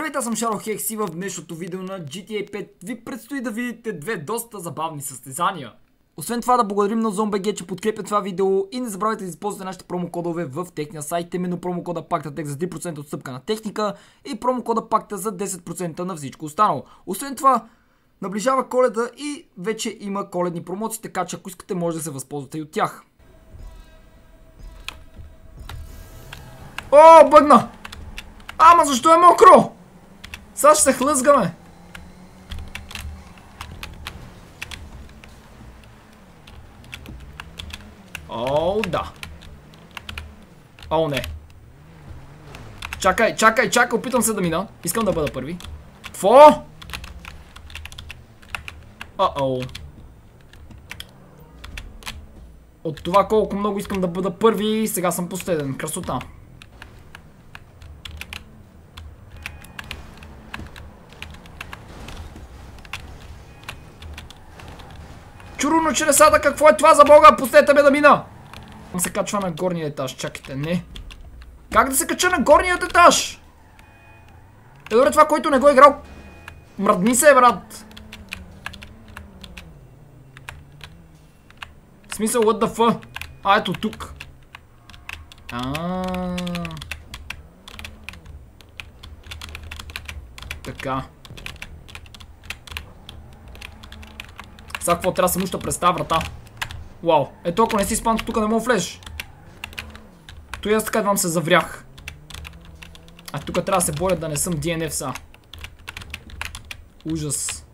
Здравейте, аз съм Шаро Хекс и в днешното видео на GTA 5 ви предстои да видите две доста забавни състезания. Освен това да благодарим на ZoneBG, че подкрепя това видео и не забравяйте да използвате нашите промокодове в техния сайт, именно промокода PACTA за 3% отстъпка на техника и промокода PACTA за 10% на всичко останало. Освен това, наближава Коледа и вече има коледни промоции, така че ако искате може да се възползвате и от тях. О, бъгна! Ама защо е мокро? Сега ще се хлъзгаме. О, да. О, не. Чакай, опитвам се да мина. Искам да бъда първи. Кво? О. От това колко много искам да бъда първи, сега съм последен. Красота. Чуруно чересата, какво е това за бога? Пустете ме да мина! Se качва на горния етаж, чакайте, не. Как да се кача на горният етаж? Добре, това, който не го е играл. Мръдни се, брат. В смисъл, what the fuck? Ето тук. Така. Сега какво трябва да се муща през тази врата? Вау, ето ако не си спан, тук не мога да влезеш. То и аз така вам се заврях. А тук трябва да се боря да не съм DNF са. Ужас.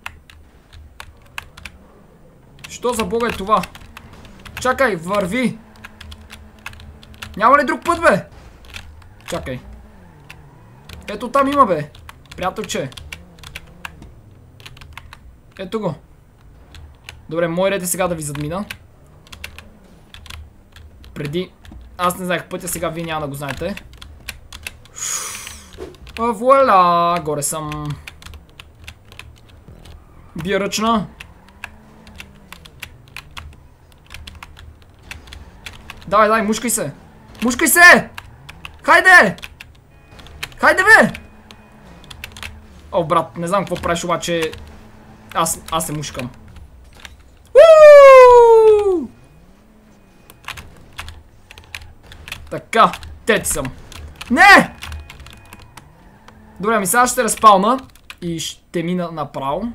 Що за бога е това? Чакай, върви. Няма ли друг път, бе? Чакай. Ето там има, бе. Приятелче. Ето го. Добре, мой ред е сега да ви задмина. Преди... Аз не знаех пътя, сега вие няма да го знаете. Вуаля, горе съм. Бия ръчна. Давай, мушкай се. Мушкай се! Хайде! Хайде, бе! О, брат, не знам какво правиш, обаче... Аз се мушкам. Така, трети съм. Не! Добре, сега ще разпална и ще мина направо.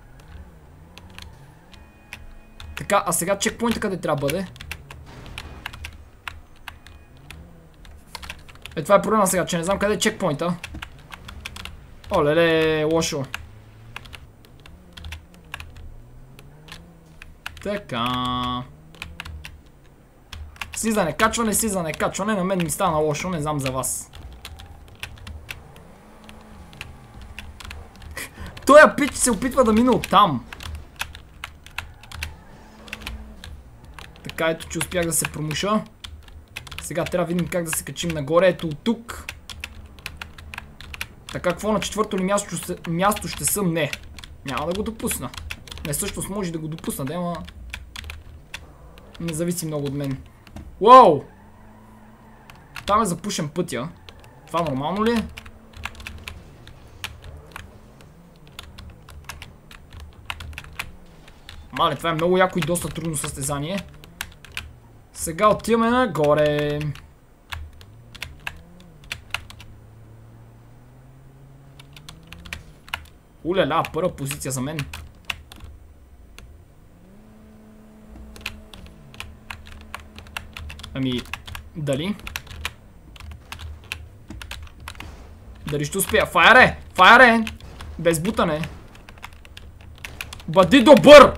Така, а сега чекпоинта къде трябва да бъде? Това е проблема сега, че не знам къде е чекпоинта. О, леле, лошо. Така. Слизане, качване, на мен ми стана лошо, не знам за вас. Той пич се опитва да мина оттам. Така, ето че успях да се промуша. Сега трябва да видим как да се качим нагоре, ето от тук. Така, какво на четвърто ли място ще съм? Не. Няма да го допусна. Не, всъщност може да го допусна, да, ама... Не зависи много от мен. Уоу! Там е запушен пътя. Това нормално ли е? Мале, това е много яко и доста трудно състезание. Сега отиваме нагоре. Уляля, първа позиция за мен. Ами, дали? Дали ще успея? Файре! Файре! Без бутане. Бъди добър!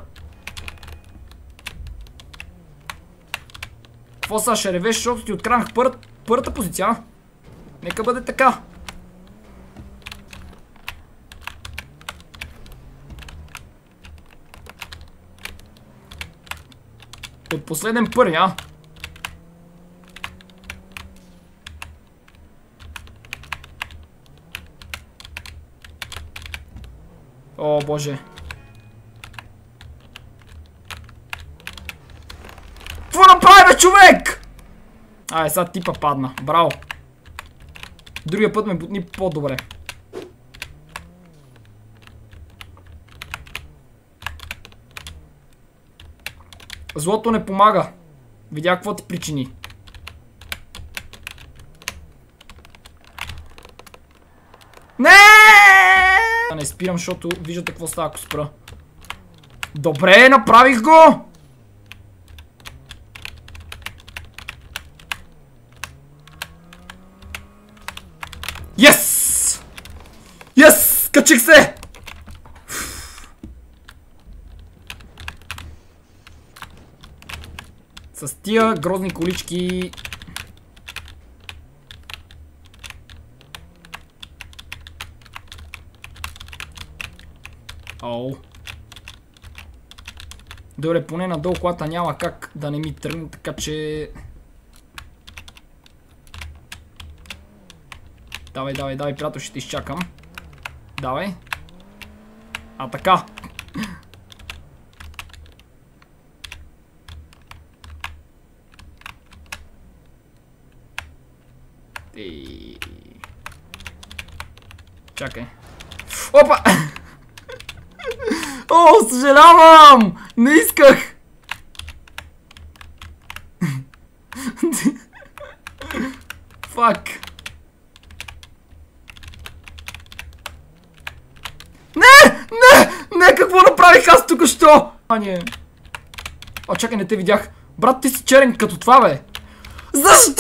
Какво са, ще ревеш, защото ти откранах първата позиция? Нека бъде така. От последен първи, а? О, боже. Какво направи, бе, човек? Сега типа падна. Браво. Другия път ме бутни по-добре. Злото не помага. Видя какво ти причини. Не! Да не спирам, защото виждате какво става, ако спра. Добре, направих го! Yes! Yes! Качих се! С тия грозни колички... Оу. Добре, поне надолу колата няма как да не ми тръгне, така че... Давай, давай, давай, приятел, ще те изчакам. Давай. А така. Чакай. Опа! О, съжалявам! Не исках! Фак. Не, какво направих аз тук, що? О, чакай, не те видях. Брат, ти си черен като това, бе. Защо?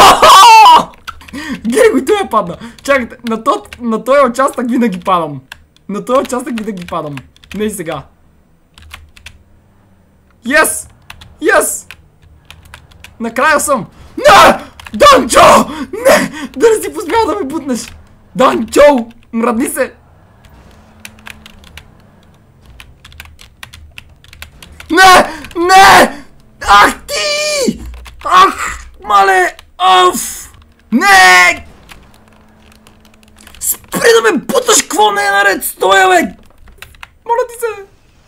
Гледай го, и той падна. Чакайте, на този участък винаги падам. На този участък винаги падам. Не и сега. Yes! Yes! Накрая съм. Не! Данчо! Не! Да не си посмял да ме бутнеш. Данчо! Мръдни се! Не! Не! Ах ти! Ах! Мале! Оф! Не! Спри да ме буташ! Какво не е наред? Стоя, бе! Моля ти се!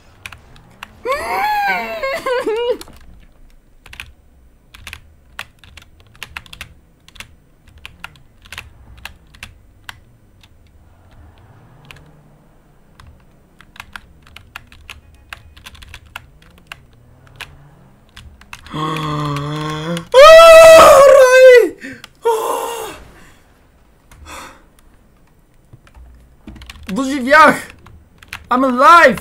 Доживях! I'm alive!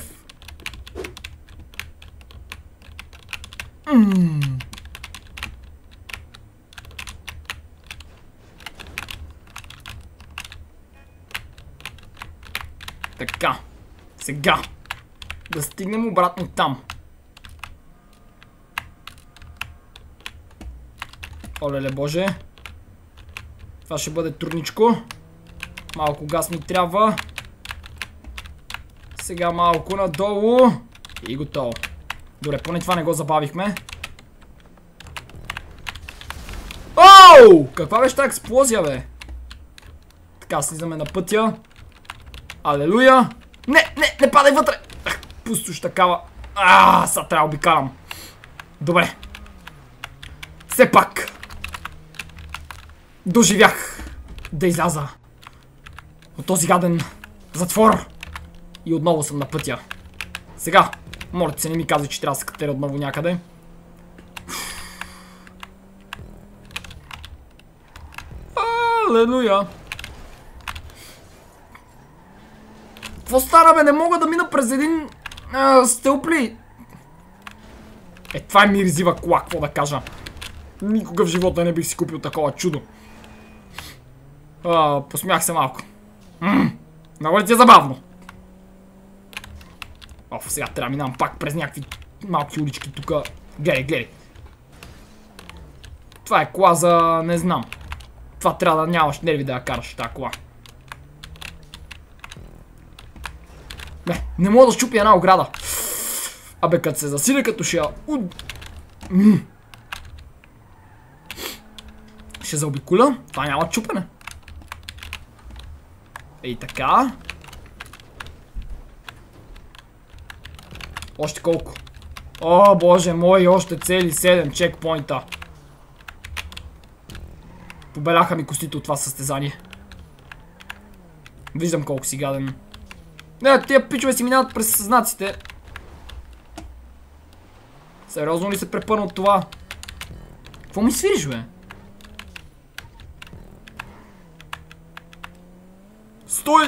Така. Сега. Да стигнем обратно там. Олеле боже. Това ще бъде трудничко. Малко газ ми трябва. Сега малко надолу. И готово. Добре, поне това не го забавихме. Оу! Каква беше тази експлозия, бе? Така, слизаме на пътя. Алелуя! Не падай вътре! Пустош такава. Сега трябва да обикалям. Добре. Все пак. Доживях да изляза от този гаден затвор. И отново съм на пътя. Сега, моля се, не ми казвай, че трябва да се катера отново някъде. Алелуя! Какво стана, бе? Не мога да мина през един стълб ли? Това е миризива кола, какво да кажа. Никога в живота не бих си купил такова чудо. Посмях се малко. Много ли ти е забавно? Сега трябва да минавам пак през някакви малки улички тук. Гледай. Това е кола за... не знам. Това трябва да нямаш нерви да я караш, тази кола. Не мога да щупя една ограда. Абе, като се засиля, като ще я... Ще заобиколя. Това няма чупене. Ей така. Още колко? О, боже мой, още цели 7 чекпоинта. Побеляха ми костите от това състезание. Виждам колко си гаден. Не, тия пичове си минават през знаците. Сериозно ли се препъна от това? Какво ми свириш, бе? Стой!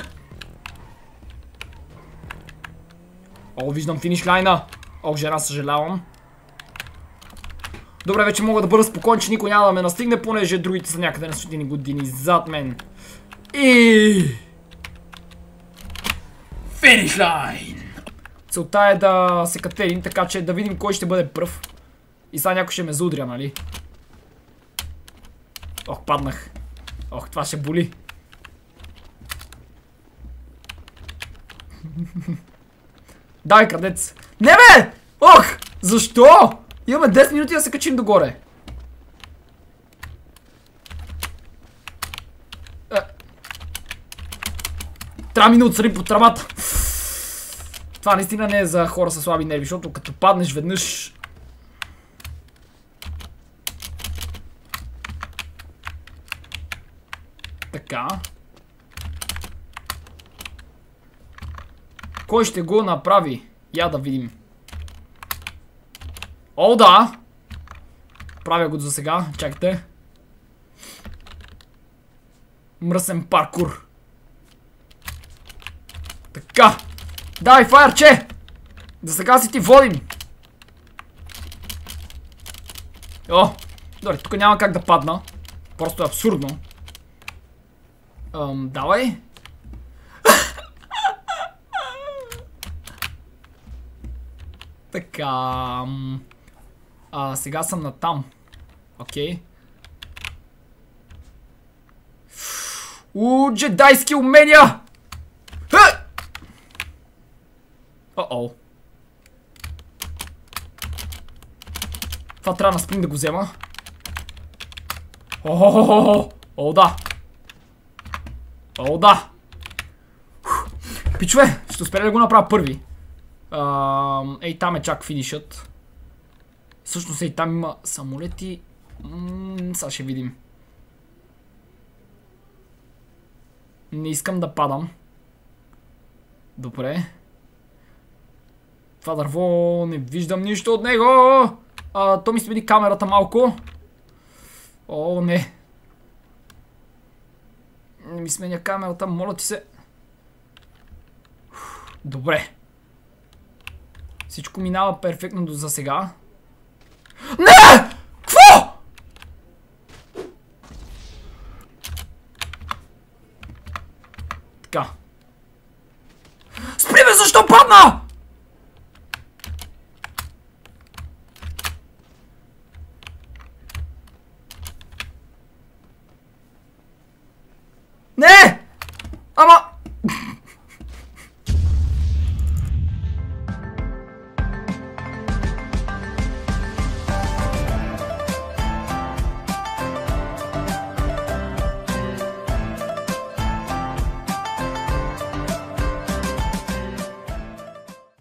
О, виждам финиш лайна. Ох, жена, съжалявам. Добре, вече мога да бъда спокоен, че никой няма да ме настигне, понеже другите са някъде на стотини години зад мен. И... финиш лайн! Целта е да се катерим, така че да видим кой ще бъде пръв. И сега някой ще ме заудря, нали? Ох, паднах. Ох, това ще боли. Дай, крадец. Не, бе! Ох! Защо? Имаме 10 минути да се качим догоре. Трябва мина отстрани по трамата. Това наистина не е за хора с слаби нерви, защото като паднеш веднъж... Така. Кой ще го направи? Я да видим. О, да! Правя го за сега. Чакайте. Мръсен паркур. Така. Дай, фаерче! За сега си ти водим. О! Добре, тук няма как да падна. Просто е абсурдно. Давай. Така. Сега съм на там. Окей. Джедайски умения! О-о. Това трябва на спринг да го взема. О, да. О, да. Пичове, ще успея да го направя първи. Ей, там е чак финишът. Всъщност ей, там има самолети. Сега ще видим. Не искам да падам. Добре. Това дърво, не виждам нищо от него. То ми смени камерата малко. О, не. Не ми сменя камерата, моля ти се. Добре. Всичко минава перфектно до за сега. Не! Кво? Така. Спри ме, защо падна?